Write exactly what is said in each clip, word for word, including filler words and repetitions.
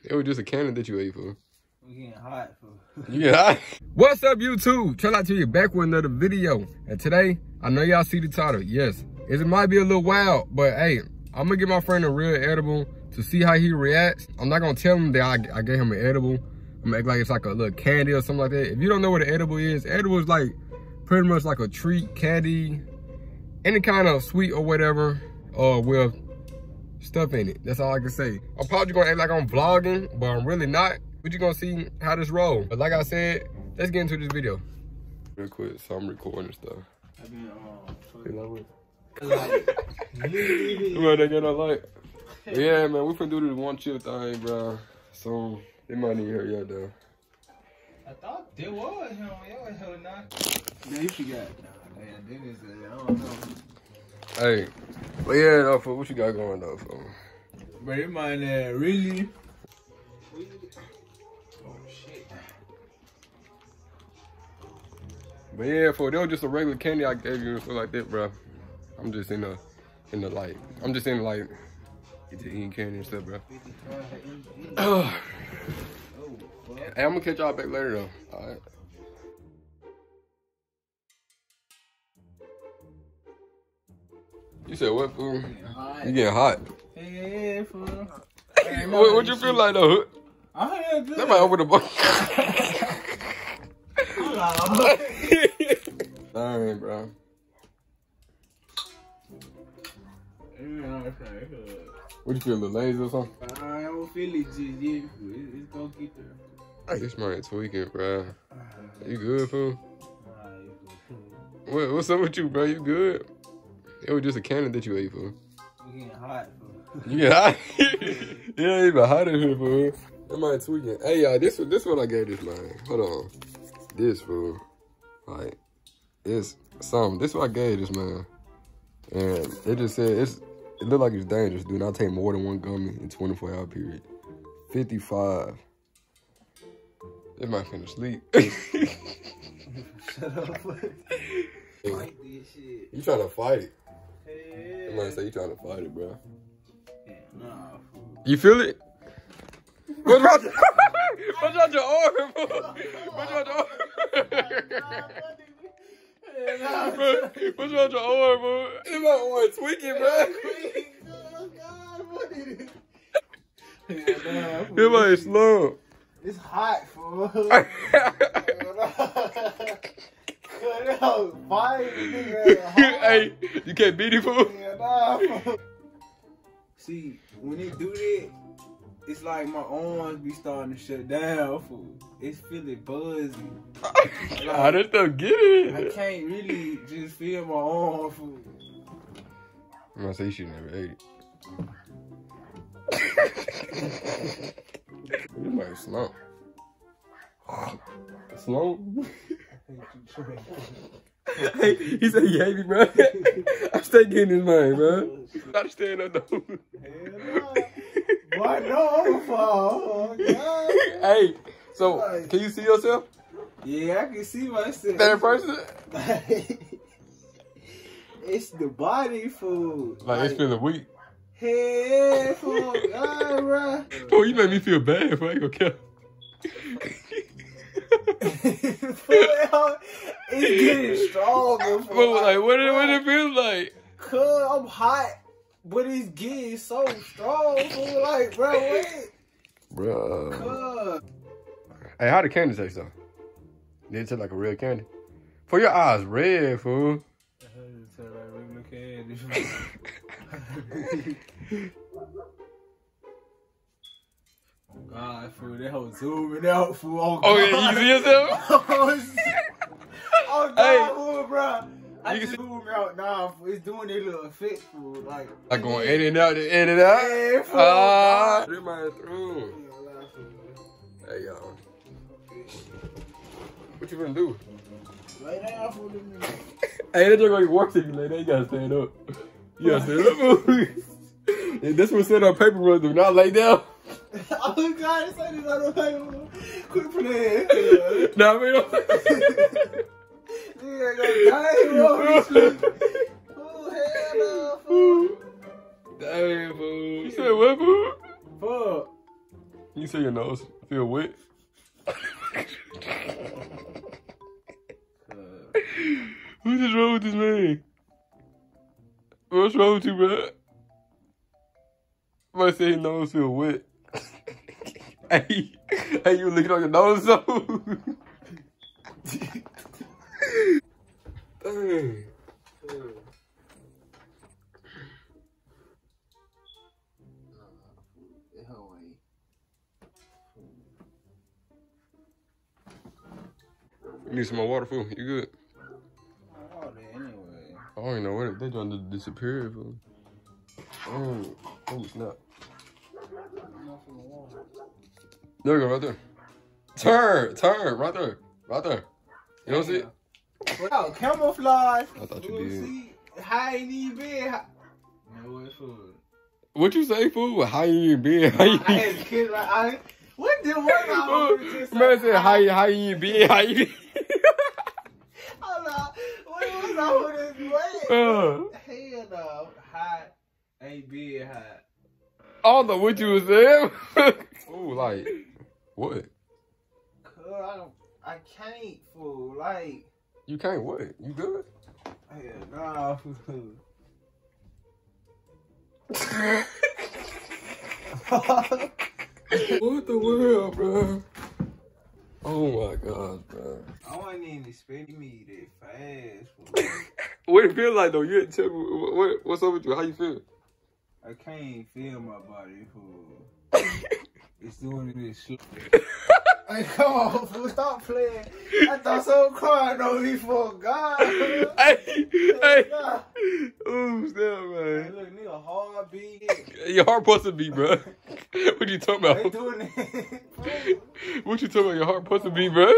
It was just a candy that you ate, fool. We getting hot, fool. You get hot? What's up, YouTube? Try out to you back with another video. And today, I know y'all see the title. Yes, it might be a little wild, but hey, I'm gonna give my friend a real edible to see how he reacts. I'm not gonna tell him that I, I gave him an edible. I'm gonna act like it's like a little candy or something like that. If you don't know what an edible is, edible is like pretty much like a treat, candy, any kind of sweet or whatever, uh, with stuff in it. That's all I can say. I'm probably gonna act like I'm vlogging, but I'm really not. But you're gonna see how this roll. But like I said, let's get into this video. Real quick, so I'm recording stuff. I mean, um, You know what? like, Well, they get a light. Yeah, man, we finna do this one chill thing, bro. So they might need her yet, though. I thought there was him. Yo, hell not. Yeah, you forgot. Nah, man, Dennis, I don't know. Hey, but yeah, though, for what you got going though, for? But it might uh, really. Oh shit. But yeah, for they was just a regular candy I gave you and stuff like that, bro. I'm just in the, in the like, I'm just in the, like, into eating candy and stuff, bro. Oh, hey, I'm gonna catch y'all back later though. All right. You said what, fool? You getting hot? Yeah, fool. What, what you feel like though? I had good. That might open the book. Alright, bro. What you feel, a little lazy or something? I don't feel it just yet. It's gonna get there. Hey, this man tweaking, bro. You good, fool? What, what's up with you, bro? You good? It was just a candy that you ate, fool. We getting hot, fool. You get hot? Yeah, even hot in here, fool. That man tweaking. Hey, y'all, this, this what I gave this man. Hold on. This, fool. Like, it's something. This what I gave this man. And it just said, it's, it looked like it's dangerous. Do not take more than one gummy in twenty-four hour period. fifty-five. This man finna sleep. Shut up. Fight this shit. You trying to fight it? Hey. That man say you trying to fight it, bro. Yeah, nah, fool. You feel it? What's wrong? What's wrong your arm, bro? What's wrong your arm? What's wrong your arm, bro? This my arm tweaking, bro. This man is slow. It's hot, fool. Hey, you can't beat it, fool. Yeah, nah, fool. See, when they do that, it's like my arms be starting to shut down, fool. It's feeling buzzy. Like, How that stuff get it? I can't really just feel my arm, fool. I'm gonna say you should never ate it. You might slump. Slow? Hey, he said he hate me, bro. I stay getting his mind, bro. Gotta stand up, though. Hell no. Why no? Oh, God. Hey, so can you see yourself? Yeah, I can see myself. That person? It's the body, fool. Like, like it's feeling weak. Hey, fool. God, bro. Fool, you made me feel bad, fool. I ain't gonna care. It's getting stronger, fool. Fool, like, what did, what did it feel like? Cause I'm hot, but it's getting so strong, fool. Like, bro, wait. Bro. Cause. Hey, how the candy taste, though? Did it taste like a real candy? For your eyes red, fool. It tastes like regular candy. Oh God, fool, that whole zooming out, fool. Oh, oh yeah, you see yourself? Oh God, Hey. fool, bro. I You just can see- zoom out now, fool. It's doing their little effect, fool. Like, Like going in and out, in and out? Yeah, fool. Ah, this man through. Hey, y'all. What you gonna do? Lay down, fool. Hey, that's just gonna get worse if you lay down. You gotta stand up. You gotta stand up, fool. And this one said on paper, bro, do not lay down. Oh God, it's like this on the paper. Quit playing. Nah, man. Nigga gonna die, bro. Oh, hell no, fool. Damn, fool. You said what, fool? Fuck. You say your nose feel wet? What is wrong with this man? What's wrong with you, bro? I say his nose feel wet. Hey, hey, you licking on your nose, so? Hey. You need some more water, fool. You good? Water anyway. I don't even know where they trying to disappear, fool. Oh, oh snap. There you go, right there. Turn, turn, right there, right there. You don't see it? Wow, camouflage. I thought you did. See, how ain't even been? How... No way, fool. What you say, fool? How you been? How you I had a kid like I. What did what I just man said? How you how you been? How you been? Hold on. What was I with this way? Uh, Hell no. Hot ain't being hot. I don't know what you was saying. Ooh, like what? Cause I don't. I can't, fool. Like. You can't what? You good? Hell nah, fool. What the world, bro? Oh my god, bro. I wasn't even expecting me that fast, fool. What it feel like though? You didn't tell me what, what, what's up with you? How you feel? I can't feel my body, fool. It's doing this shit. Hey, come on, fool. Stop playing. I thought someone crying on me for God. Hey, hey. God. Ooh, snap, Hey, man. look, nigga, hard beat. Your heart supposed to beat, bro. What you talking They about? doing it. What you talking about? Your heart supposed to beat, bro?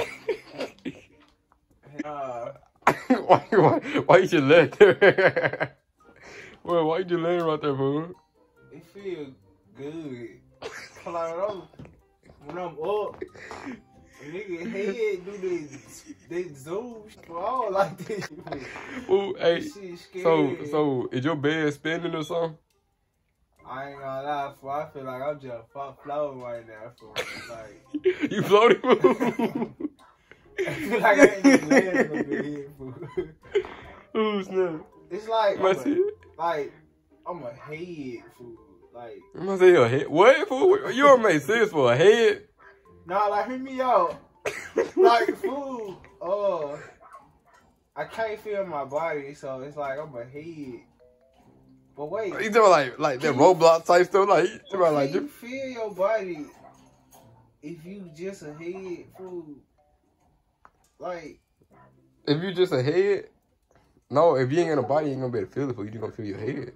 uh, why, why, why you just let there? Well, why you just laying right there, bro? it feel good. Like, I'm, when I'm up, nigga head do this, they zoom. I don't like this. Ooh, hey, This shit scary. so, so, is your bed spinning or something? I ain't gonna lie, fool. I feel like I'm just floating right now, fool. Like, You floating, fool? I feel like I ain't just laying a little bit here, fool. Ooh, snap. It's like, You might I'm see a, it? like, I'm a head, fool. Like, I'm gonna say your head. What, fool? You don't make sense for a head. nah, like, hear me out. Like, fool, uh, I can't feel my body, so it's like I'm a head. But wait. You talking like, like that Roblox type stuff? Like, you talking Can like, you feel your body if you just a head, fool? Like, if you just a head? No, if you ain't got a body, you ain't gonna be able to feel it, fool. You just gonna feel your head.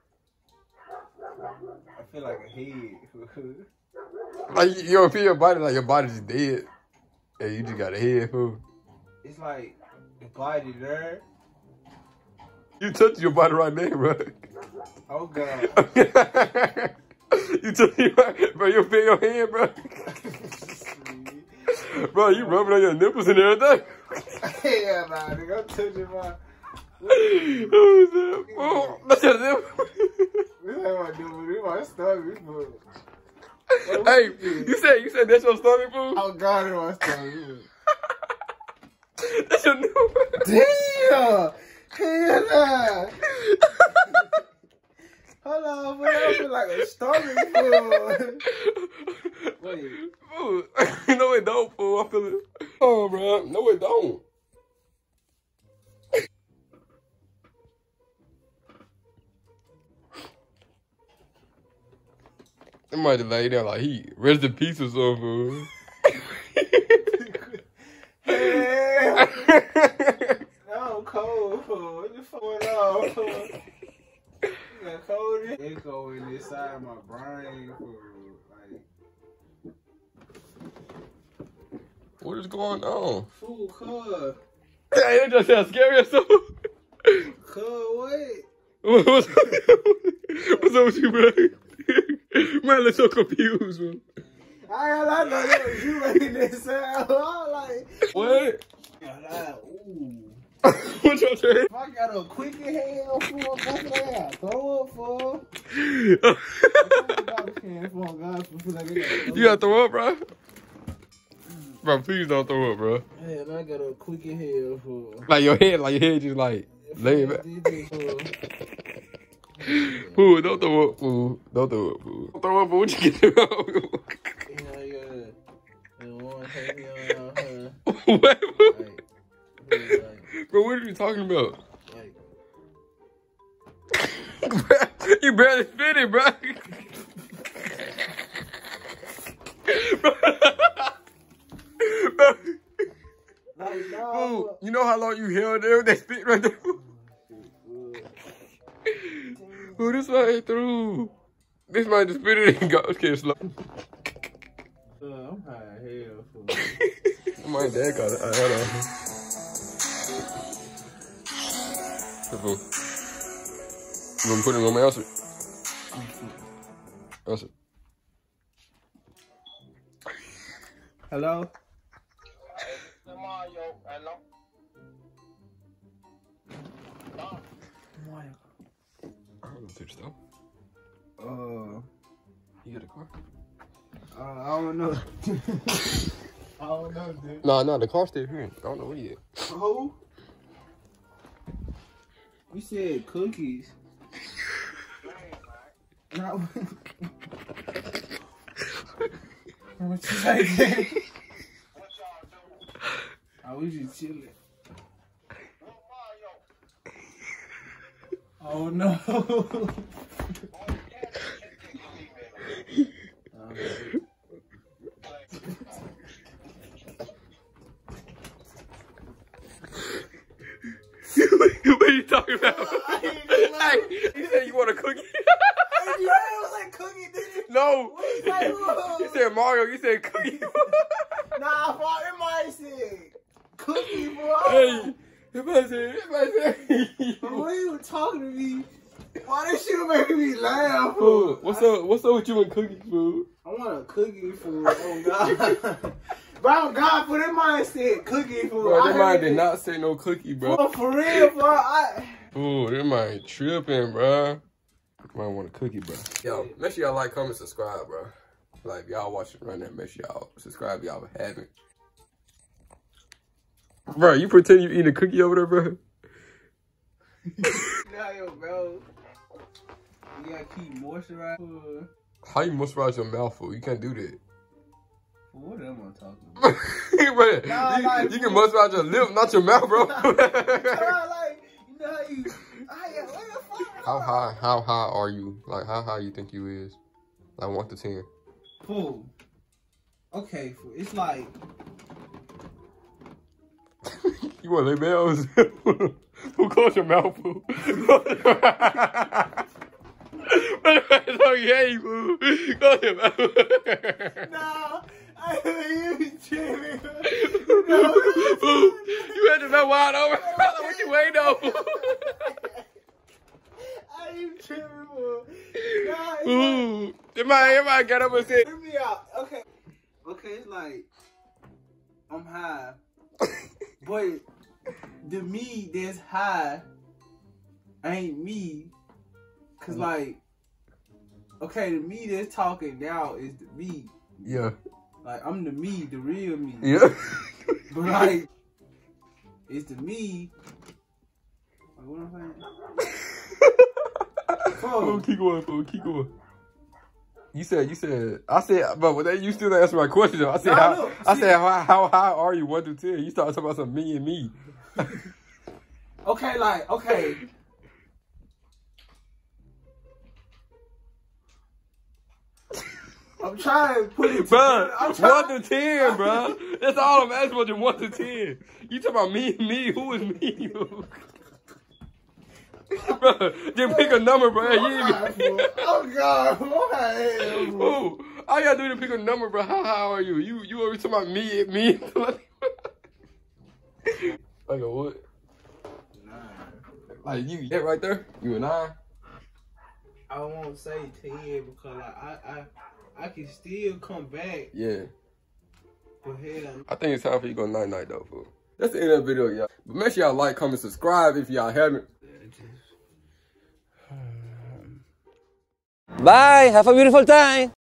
I feel like a head, fool. Like, you don't feel your body like your body's dead. And you just got a head, fool. It's like the body there. You touch your body right there, bro. Oh God. You touch your body, bro. You feel your hand, bro. Bro, you rubbing on your nipples and everything. Yeah, nah, nigga, I'm touching my. Who's that? Oh, that's your nipple. This ain't my dude. This my stomach, fool. Hey, you said you said that's your stomach, fool? Oh God, it's my stomach. That's your nipple. Damn. Hell nah. Hold on, boy. I feel like a stomach, fool. Wait. Fool. No, it don't, fool. I feel it. Oh, bro. No, it don't. It might have laid down like he rest in peace or something, fool. Hell. I'm cold, fool. What the fuck going on, fool? You got cold? Echo in this side of my brain, fool. Like, What is going on? fool, cuz. Hey, it just sounds scary or something. Cuz, wait. What's up? What's up with you, bro? Man, I'm so confused, bro. I ain't like no, that was you making that sound. I was like, What? I like, ooh. What's your trade? If I got a quick inhale, fool, that's what I got. Throw up, fool. You gotta throw up, bro? Bro, please don't throw up, bro. Yeah, I got a quick inhale, fool. Like your head, like your head just like lay back. Fool, don't throw up, fool. Don't throw up, fool. Don't throw up, fool. What you get wrong? Yeah, yeah. The one take me on her. What? Like, like, bro, what are you talking about? like. You barely fit it, bro. Bro. Bro. Like, nah, Fool, you know how long you held there with that spit right there? Who this right through? This might just spit it and go. Okay, slow. Uh, I'm high as hell, fool. My dad got it. I had on. Fool. You gonna put it in my answer? Answer. Hello? I'm gonna take stuff. Uh, You get a car? uh, I don't know. I don't know, dude. Nah, nah, the car's still here. I don't know where you at. Who? You said cookies. No. What you say, man? I was just chilling. Oh no. What are you talking about? Hey, you said you want a cookie? You heard it was like cookie, didn't you? No. What You said Mario, you said cookie. Nah, I thought it might have said cookie, bro. Hey, if I said, if I said. But when you were talking to me, why this shit making me laugh, Fool, fool? what's up? What's up with you and cookie, fool? I want a cookie, fool. Oh God. Bro, oh God, for that mind said cookie, fool. Bro, that I mind heard did it. not say no cookie, bro. Bro, for real, bro. I... Fool, that mind tripping, bro. Might want a cookie, bro. Yo, make sure y'all like, comment, subscribe, bro. Like, y'all watching right now, make sure y'all subscribe if y'all haven't. Bro, you pretend you eating a cookie over there, bro? Nah, yo, bro. You gotta keep moisturized. How you moisturize your mouth, fool? You can't do that. What am I talking about? Bro, Nah, you, like, you can moisturize your lip, not your mouth, bro. Nah, like, you know how you... I, what the fuck? How high, how high are you? Like, how high you think you is? Like, one to ten. Fool. Okay, fool. It's like... You want to lay bells? Who close your mouth, fool? So gay, fool. Close your mouth. Nah, I ain't even tripping. Fool, you had your mouth wide open. What you waiting on, fool? I ain't tripping, fool. Nah, it's Fool. Everybody, everybody got up and said, Hear me out. Okay. Okay, it's like I'm high. But the me that's high ain't me. Cause like, okay, the me that's talking now is the me. yeah. Like I'm the me, the real me. Yeah. But like, it's the me. Like what I'm saying? Fool, keep going, fool, keep going. You said, you said, I said, but when you still answer my question. I said, Nah, how, look, I see- said, how, how high are you, one to ten? You started talking about some me and me. Okay, like, okay. I'm trying to put it Bro, together. I'm trying- one to ten, bro. That's all I'm asking for, just one to ten. You talking about me and me? Who is me? Bro, just pick a number, bro. You ain't even- Oh God! Why? Ooh, all you gotta do is pick a number, bro. How high are you? You you always talking about me and me? Like a what? Nine. Like you that right there? You a nine? I won't say ten because like, I I I can still come back. Yeah. But hell, I think it's time for you to go night night though, fool. That's the end of the video, y'all. But make sure y'all like, comment, subscribe if y'all haven't. Bye. Have a beautiful time.